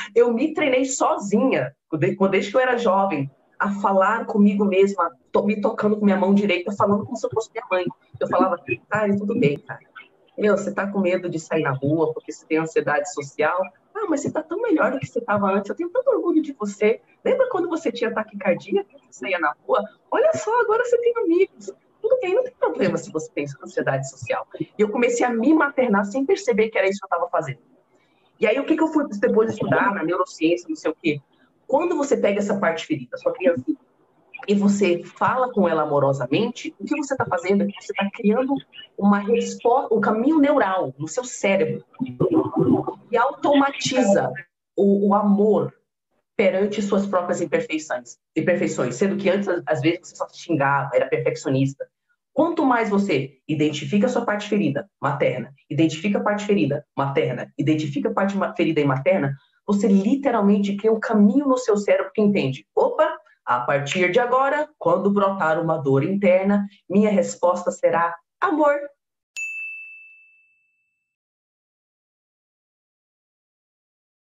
Eu me treinei sozinha, desde que eu era jovem, a falar comigo mesma, me tocando com minha mão direita, falando como se eu fosse minha mãe. Eu falava, cara, tudo bem, cara. Você tá com medo de sair na rua porque você tem ansiedade social? Ah, mas você tá tão melhor do que você estava antes. Eu tenho tanto orgulho de você. Lembra quando você tinha ataque cardíaco e você saía na rua? Olha só, agora você tem amigos. Tudo bem, não tem problema se você tem ansiedade social. E eu comecei a me maternar sem perceber que era isso que eu estava fazendo. E aí, o que eu fui depois estudar na neurociência, não sei o quê? Quando você pega essa parte ferida, sua criança, e você fala com ela amorosamente, o que você está fazendo é que você está criando uma resposta, um caminho neural no seu cérebro e automatiza o amor perante suas próprias imperfeições, sendo que antes, às vezes, você só xingava, era perfeccionista. Quanto mais você identifica a sua parte ferida materna, identifica a parte ferida materna, identifica a parte ferida e materna, você literalmente cria um caminho no seu cérebro que entende, opa, a partir de agora, quando brotar uma dor interna, minha resposta será amor.